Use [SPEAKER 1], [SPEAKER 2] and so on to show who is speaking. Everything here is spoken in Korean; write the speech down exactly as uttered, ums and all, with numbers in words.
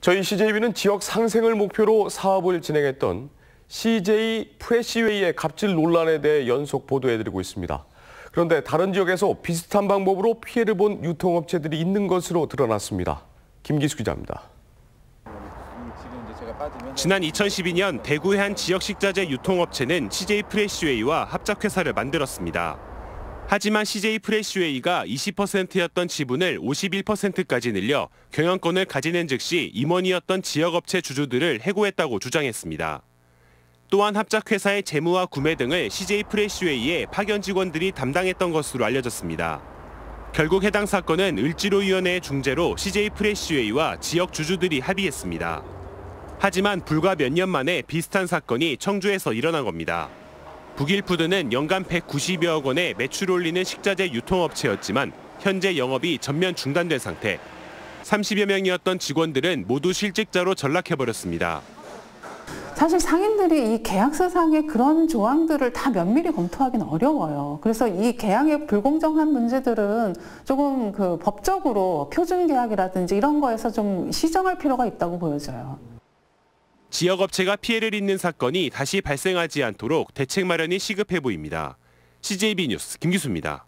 [SPEAKER 1] 저희 씨제이비는 지역 상생을 목표로 사업을 진행했던 씨제이 프레시웨이의 갑질 논란에 대해 연속 보도해드리고 있습니다. 그런데 다른 지역에서 비슷한 방법으로 피해를 본 유통업체들이 있는 것으로 드러났습니다. 김기수 기자입니다.
[SPEAKER 2] 지난 이천십이 년 대구의 한 지역 식자재 유통업체는 씨제이 프레시웨이와 합작회사를 만들었습니다. 하지만 씨제이 프레시웨이가 이십 퍼센트였던 지분을 오십일 퍼센트까지 늘려 경영권을 가지는 즉시 임원이었던 지역업체 주주들을 해고했다고 주장했습니다. 또한 합작회사의 재무와 구매 등을 씨제이 프레시웨이의 파견 직원들이 담당했던 것으로 알려졌습니다. 결국 해당 사건은 을지로위원회의 중재로 씨제이 프레시웨이와 지역 주주들이 합의했습니다. 하지만 불과 몇 년 만에 비슷한 사건이 청주에서 일어난 겁니다. 북일푸드는 연간 백구십여억 원의 매출 올리는 식자재 유통업체였지만 현재 영업이 전면 중단된 상태. 삼십여 명이었던 직원들은 모두 실직자로 전락해버렸습니다.
[SPEAKER 3] 사실 상인들이 이 계약서상의 그런 조항들을 다 면밀히 검토하기는 어려워요. 그래서 이 계약의 불공정한 문제들은 조금 그 법적으로 표준 계약이라든지 이런 거에서 좀 시정할 필요가 있다고 보여져요.
[SPEAKER 2] 지역업체가 피해를 입는 사건이 다시 발생하지 않도록 대책 마련이 시급해 보입니다. 씨제이비 뉴스 김기수입니다.